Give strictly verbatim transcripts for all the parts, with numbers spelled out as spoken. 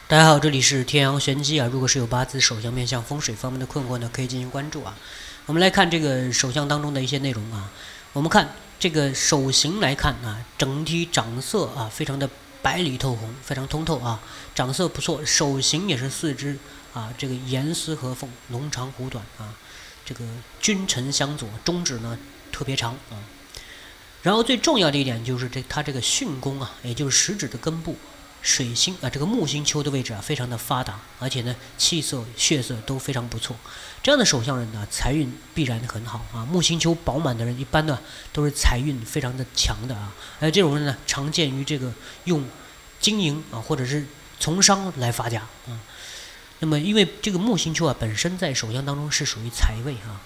大家好，这里是天阳玄机啊。如果是有八字手相面向风水方面的困惑呢，可以进行关注啊。我们来看这个手相当中的一些内容啊。我们看这个手型来看啊，整体长色啊非常的白里透红，非常通透啊，长色不错。手型也是四肢啊，这个严丝合缝，龙长虎短啊，这个君臣相佐，中指呢特别长啊。然后最重要的一点就是这它这个巽宫啊，也就是食指的根部。水星啊，这个木星丘的位置啊，非常的发达，而且呢，气色、血色都非常不错。这样的手相人呢，财运必然很好啊。木星丘饱满的人，一般呢都是财运非常的强的啊。而这种人呢，常见于这个用经营啊，或者是从商来发家啊。那么，因为这个木星丘啊，本身在手相当中是属于财位啊。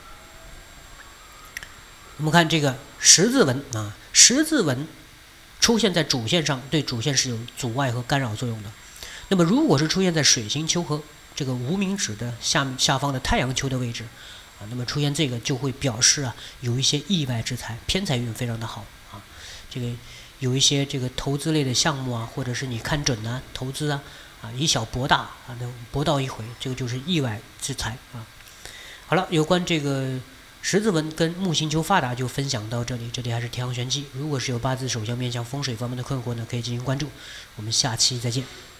我们看这个十字纹啊，十字纹。出现在主线上，对主线是有阻碍和干扰作用的。那么，如果是出现在水星丘和这个无名指的下下方的太阳丘的位置，啊，那么出现这个就会表示啊，有一些意外之财，偏财运非常的好啊。这个有一些这个投资类的项目啊，或者是你看准啊，投资啊，啊以小博大啊，能博到一回，这个就是意外之财啊。好了，有关这个。十字纹跟木星丘发达就分享到这里，这里还是天阳玄机。如果是有八字手相面向风水方面的困惑呢，可以进行关注。我们下期再见。